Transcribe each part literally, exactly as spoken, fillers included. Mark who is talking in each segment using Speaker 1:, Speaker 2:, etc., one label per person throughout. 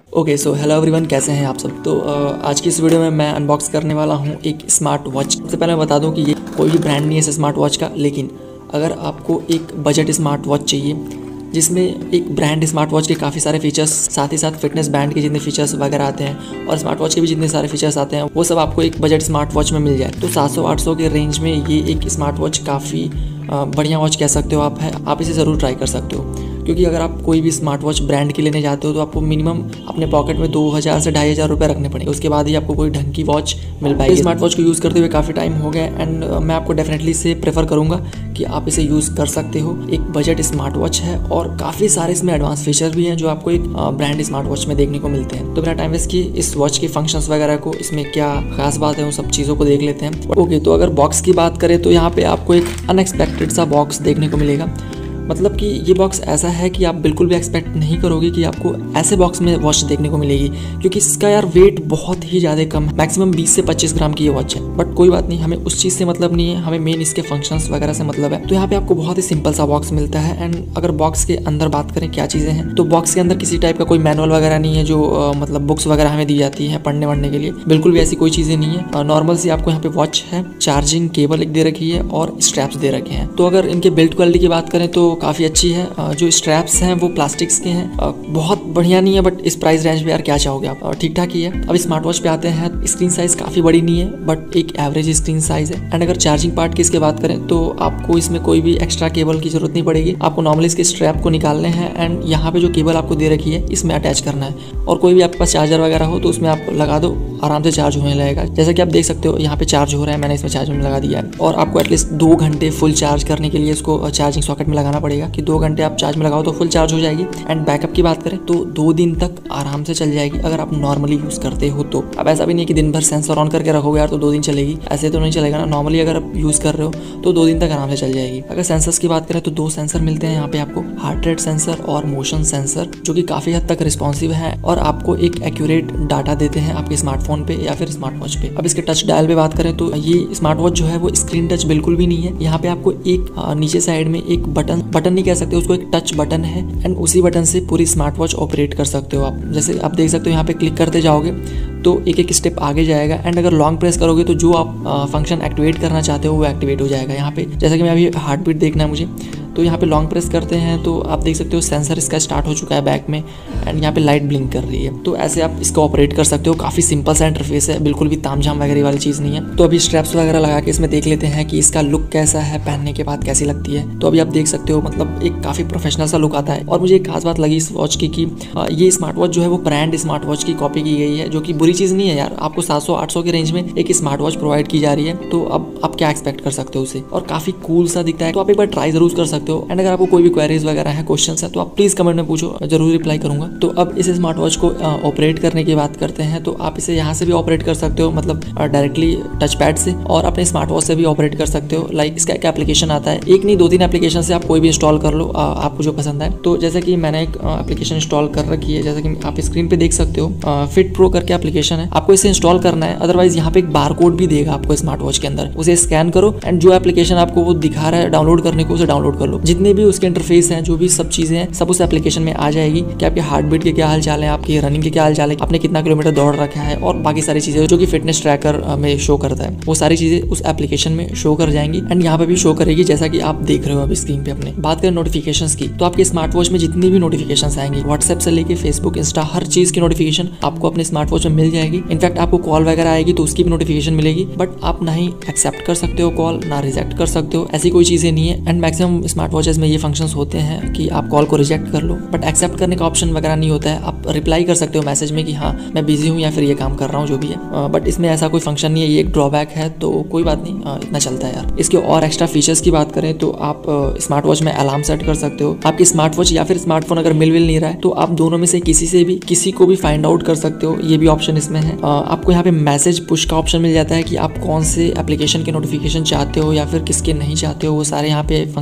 Speaker 1: Okay so hello everyone, कैसे हैं आप सब। तो uh, आज की इस वीडियो में मैं अनबॉक्स करने वाला हूं एक स्मार्ट वॉच। सबसे पहले मैं बता दूं कि ये कोई भी ब्रांड नहीं है इस स्मार्ट वॉच का, लेकिन अगर आपको एक बजट स्मार्ट वॉच चाहिए जिसमें एक ब्रांड स्मार्ट वॉच के काफ़ी सारे फीचर्स, साथ ही साथ फिटनेस बैंड के जितने फीचर्स वगैरह आते हैं और स्मार्ट वॉच के भी जितने सारे फीचर्स आते हैं वो सब आपको एक बजट स्मार्ट वॉच में मिल जाए, तो सात सौ आठ सौ के रेंज में ये एक स्मार्ट वॉच काफ़ी बढ़िया वॉच कह सकते हो आप है। आप इसे ज़रूर ट्राई कर सकते हो, क्योंकि अगर आप कोई भी स्मार्ट वॉच ब्रांड के लेने जाते हो तो आपको मिनिमम अपने पॉकेट में दो हज़ार से ढाई हज़ार रुपये रखने पड़ेंगे, उसके बाद ही आपको कोई ढंग की वॉच मिल पाएगी। स्मार्ट वॉच को यूज़ करते हुए काफ़ी टाइम हो गया एंड मैं आपको डेफिनेटली इसे प्रेफर करूँगा कि आप इसे यूज़ कर सकते हो। एक बजट स्मार्ट वॉच है और काफ़ी सारे इसमें एडवांस फीचर भी हैं जो आपको एक ब्रांड स्मार्ट वॉच में देखने को मिलते हैं। तो बिना टाइम वेस्ट किए इस वॉच के फंक्शंस वगैरह को, इसमें क्या खास बात है, उन सब चीज़ों को देख लेते हैं। ओके, तो अगर बॉक्स की बात करें तो यहाँ पे आपको एक अनएक्सपेक्टेड सा बॉक्स देखने को मिलेगा। मतलब कि ये बॉक्स ऐसा है कि आप बिल्कुल भी एक्सपेक्ट नहीं करोगे कि आपको ऐसे बॉक्स में वॉच देखने को मिलेगी, क्योंकि इसका यार वेट बहुत ही ज़्यादा कम, मैक्सिमम बीस से पच्चीस ग्राम की ये वॉच है। बट कोई बात नहीं, हमें उस चीज़ से मतलब नहीं है, हमें मेन इसके फंक्शंस वगैरह से मतलब है। तो यहाँ पे आपको बहुत ही सिंपल सा बॉक्स मिलता है। एंड अगर बॉक्स के अंदर बात करें क्या चीज़ें हैं, तो बॉक्स के अंदर किसी टाइप का कोई मैनुअल वगैरह नहीं है जो आ, मतलब बुक्स वगैरह हमें दी जाती है पढ़ने वढ़ने के लिए, बिल्कुल भी ऐसी कोई चीज़ें नहीं है। नॉर्मल सी आपको यहाँ पे वॉच है, चार्जिंग केबल एक दे रखी है और स्ट्रैप्स दे रखे हैं। तो अगर इनके बिल्ड क्वालिटी की बात करें तो काफ़ी अच्छी है। जो स्ट्रैप्स हैं वो प्लास्टिक्स के हैं, बहुत बढ़िया नहीं है, बट इस प्राइस रेंज में यार क्या चाहोगे आप, ठीक ठाक ही है। अब स्मार्ट वॉच पे आते हैं। स्क्रीन साइज काफ़ी बड़ी नहीं है, बट एक एवरेज स्क्रीन साइज है। एंड अगर चार्जिंग पार्ट की इसके बात करें तो आपको इसमें कोई भी एक्स्ट्रा केबल की जरूरत नहीं पड़ेगी। आपको नॉर्मली इसके स्ट्रैप को निकालने हैं एंड यहाँ पे जो केबल आपको दे रखी है इसमें अटैच करना है, और कोई भी आपके पास चार्जर वगैरह हो तो उसमें आप लगा दो, आराम से चार्ज होने लगेगा। जैसा कि आप देख सकते हो यहाँ पे चार्ज हो रहा है, मैंने इसमें चार्ज में लगा दिया है। और आपको एटलीस्ट दो घंटे फुल चार्ज करने के लिए इसको चार्जिंग सॉकेट में लगाना पड़ेगा कि दो घंटे आप चार्ज में लगाओ तो फुल चार्ज हो जाएगी। एंड बैकअप की बात करें तो दो दिन तक आराम से चल जाएगी अगर आप नॉर्मली यूज़ करते हो तो। अब ऐसा भी नहीं है कि दिन भर सेंसर ऑन करके रखोगे यार तो दो दिन चलेगी, ऐसे तो नहीं चलेगा ना। नॉर्मली अगर आप यूज़ कर रहे हो तो दो दिन तक आराम से चल जाएगी। अगर सेंसर्स की बात करें तो दो सेंसर मिलते हैं यहाँ पे आपको, हार्ट रेट सेंसर और मोशन सेंसर, जो कि काफ़ी हद तक रिस्पॉन्सिव है और आपको एक एक्यूरेट डाटा देते हैं आपके स्मार्टफोन पे या फिर स्मार्ट वॉच पे। अब इसके टच डायल पे बात करें तो ये स्मार्ट वॉच जो है वो स्क्रीन टच बिल्कुल भी नहीं है। यहाँ पे आपको एक नीचे साइड में एक बटन बटन नहीं कह सकते उसको, एक टच बटन है एंड उसी बटन से पूरी स्मार्ट वॉच ऑपरेट कर सकते हो आप। जैसे आप देख सकते हो यहाँ पे क्लिक करते जाओगे तो एक एक स्टेप आगे जाएगा एंड अगर लॉन्ग प्रेस करोगे तो जो आप फंक्शन एक्टिवेट करना चाहते हो वो एक्टिवेट हो जाएगा। यहाँ पे जैसे कि मैं अभी हार्ट बीट देखना है मुझे, तो यहाँ पे लॉन्ग प्रेस करते हैं तो आप देख सकते हो सेंसर इसका स्टार्ट हो चुका है बैक में एंड यहाँ पे लाइट ब्लिंक कर रही है। तो ऐसे आप इसको ऑपरेट कर सकते हो। काफ़ी सिंपल सा इंटरफेस है, बिल्कुल भी तामझाम वगैरह वाली चीज़ नहीं है। तो अभी स्ट्रैप्स वगैरह लगा के इसमें देख लेते हैं कि इसका लुक कैसा है, पहनने के बाद कैसी लगती है। तो अभी आप देख सकते हो मतलब एक काफ़ी प्रोफेशनल सा लुक आता है। और मुझे एक खास बात लगी इस वॉच की कि ये स्मार्ट वॉच जो है वो ब्रांड स्मार्ट वॉच की कॉपी की गई है, जो कि बुरी चीज़ नहीं है यार। आपको सात सौ आठ सौ के रेंज में एक स्मार्ट वॉच प्रोवाइड की जा रही है, तो अब आप क्या एक्सपेक्ट कर सकते हो उसे, और काफ़ी कूल सा दिखता है। तो आप एक बार ट्राई जरूर कर सकते हो। एंड अगर आपको कोई भी क्वेरीज वगैरह है, क्वेश्चंस है, तो आप प्लीज़ कमेंट में पूछो, जरूर रिप्लाई करूंगा। तो अब इस स्मार्ट वॉच को ऑपरेट करने की बात करते हैं। तो आप इसे यहाँ से भी ऑपरेट कर सकते हो, मतलब डायरेक्टली टच पैड से, और अपने स्मार्ट वॉच से भी ऑपरेट कर सकते हो। लाइक इसका एक एप्लीकेशन आता है, एक नहीं दो तीन एप्लीकेशन से आप कोई भी इंस्टॉल कर लो आपको जो पसंद है। तो जैसे कि मैंने एक एप्लीकेशन इंस्टॉल कर रखी है, जैसे कि आप स्क्रीन पे देख सकते हो, फिट प्रो करके एप्लीकेशन है, आपको इसे इंस्टॉल करना है। अदरवाइज यहाँ पे एक बार कोड भी देगा आपको स्मार्ट वॉच के अंदर, उसे स्कैन करो एंड जो एप्लीकेशन आपको वो दिखा रहा है डाउनलोड करने को, उसे डाउनलोड कर लो। जितने भी उसके इंटरफेस हैं, जो भी सब चीजें हैं, सब उस एप्लीकेशन में आ जाएगी कि आपके हार्ट बीट के क्या हाल चाल है, आपकी रनिंग के क्या हाल चाल है, आपने कितना किलोमीटर दौड़ रखा है, और बाकी सारी चीजें जो कि फिटनेस ट्रैकर में शो करता है, वो सारी चीजें उस एप्लीकेशन में शो कर जाएंगी एंड यहाँ पे भी शो करेगी, जैसा कि आप देख रहे हो अभी स्क्रीन पे अपने। बात करें नोटिफिकेशंस की, तो आपके स्मार्ट वॉच में जितनी भी नोटिफिकेशंस आएंगी, व्हाट्सएप से लेके फेसबुक, इंस्टा, हर चीज की नोटिफिकेशन आपको अपने स्मार्ट वॉच में मिल जाएगी। इनफैक्ट आपको कॉल वगैरह आएगी तो उसकी भी नोटिफिकेशन मिलेगी, बट आप ना ही एक्सेप्ट कर सकते हो कॉल, ना रिजेक्ट कर सकते हो, ऐसी कोई चीजें नहीं है। एंड मैक्सिमम स्मार्ट वॉचेस में ये फंक्शंस होते हैं कि आप कॉल को रिजेक्ट कर लो, बट एक्सेप्ट करने का ऑप्शन वगैरह नहीं होता है। आप रिप्लाई कर सकते हो मैसेज में कि हाँ मैं बिजी हूँ या फिर ये काम कर रहा हूँ, जो भी है, बट इसमें ऐसा कोई फंक्शन नहीं है। ये एक ड्रॉबैक है, तो कोई बात नहीं, आ, इतना चलता है यार। इसके और एक्स्ट्रा फीचर्स की बात करें तो आप स्मार्ट वॉच में अलार्म सेट कर सकते हो। आपकी स्मार्ट वॉच या फिर स्मार्टफोन अगर मिल मिल नहीं रहा है तो आप दोनों में से किसी से भी किसी को भी फाइंड आउट कर सकते हो, ये भी ऑप्शन इसमें है। आ, आपको यहाँ पे मैसेज पुश का ऑप्शन मिल जाता है कि आप कौन से एप्लीकेशन के नोटिफिकेशन चाहते हो या फिर किसके नहीं चाहते हो, वो सारे यहाँ पे फंक्शन अवेलेबल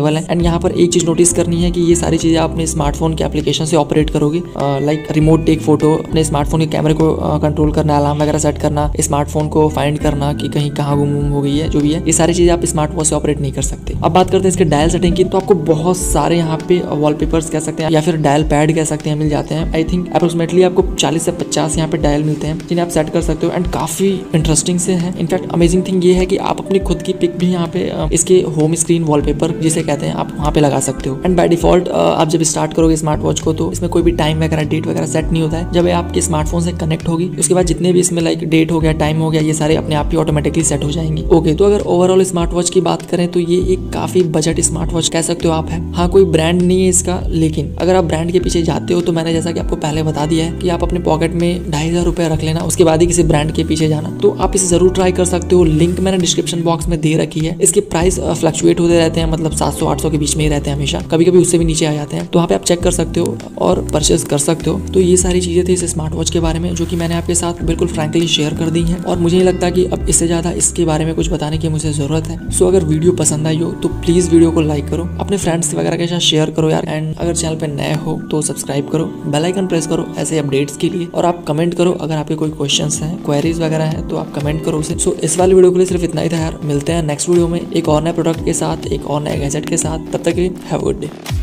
Speaker 1: अवेलेबल है। एंड यहाँ पर एक चीज नोटिस करनी है कि ये सारी चीजें आप अपने स्मार्टफोन के एप्लीकेशन से ऑपरेट करोगे, लाइक रिमोट टेक फोटो, अपने स्मार्टफोन के कैमरे को कंट्रोल करना, अलार्म वगैरह सेट करना, स्मार्टफोन को फाइंड करना कि कहीं कहाँ गुम गुम हो गई है, जो भी है ये सारी चीजें आप स्मार्ट वॉच से ऑपरेट नहीं कर सकते। अब बात करते हैं इसके डायल सेटिंग की, तो आपको बहुत सारे यहाँ पे वॉलपेपर्स कह सकते हैं या फिर डायल पैड कह सकते हैं मिल जाते हैं। आई थिंक अप्रोक्सीमेटली आपको चालीस से पचास यहाँ पे डायल मिलते हैं जिन्हें आप सेट कर सकते हो एंड काफी इंटरेस्टिंग से है। इनफैक्ट अमेजिंग थिंग ये है कि आप अपनी खुद की पिक भी यहाँ पे इसके होम स्क्रीन वॉलपेपर जिसे कहते हैं आप वहाँ पे लगा सकते हो। एंड बाय डिफॉल्ट आप जब स्टार्ट करोगे स्मार्ट वॉच को तो इसमें कोई भी टाइम वगैरह डेट वगैरह सेट नहीं होता है। जब आपके स्मार्टफोन से कनेक्ट होगी उसके बाद जितने भी इसमें लाइक डेट हो गया, टाइम हो गया, ये सारे अपने आप ही ऑटोमेटिकली सेट हो जाएंगे। ओके, तो अगर ओवरऑल स्मार्ट वॉच की बात करें तो ये एक काफी बजट स्मार्ट वॉच कह सकते हो आप है। हाँ, कोई ब्रांड नहीं है इसका, लेकिन अगर आप ब्रांड के पीछे जाते हो तो मैंने जैसा कि आपको पहले बता दिया है कि आप अपने पॉकेट में ढाई हजार रुपया रख लेना, उसके बाद ही किसी ब्रांड के पीछे जाना। तो आप इसे जरूर ट्राई कर सकते हो, लिंक मैंने डिस्क्रिप्शन बॉक्स में दे रखी है। इसके प्राइस फ्लक्चुएट होते रहते हैं, मतलब सात सौ आठ सौ के बीच में ही रहते हैं हमेशा, कभी कभी उससे भी नीचे आ जाते हैं। तो वहाँ पे आप चेक कर सकते हो और परचेज कर सकते हो। तो ये सारी चीजें थी इस स्मार्ट वॉच के बारे में जो कि मैंने आपके साथ बिल्कुल फ्रैंकली शेयर कर दी है, और मुझे नहीं लगता कि अब इससे ज्यादा इसके बारे में कुछ बताने की मुझे जरूरत है। सो अगर वीडियो पसंद आई हो तो प्लीज वीडियो को लाइक करो, अपने फ्रेंड्स वगैरह के साथ शेयर करो यार, एंड अगर चैनल पे नए हो तो सब्सक्राइब करो, बेल आइकन प्रेस करो ऐसे अपडेट्स के लिए, और आप कमेंट करो अगर आपके कोई क्वेश्चंस हैं, क्वेरीज वगैरह हैं तो आप कमेंट करो उसे। सो इस वाली वीडियो के लिए सिर्फ इतना ही था यार। मिलते हैं नेक्स्ट वीडियो में एक और नए प्रोडक्ट के साथ, एक और नए गैजेट के साथ। तब तक के लिए हैव अ गुड डे।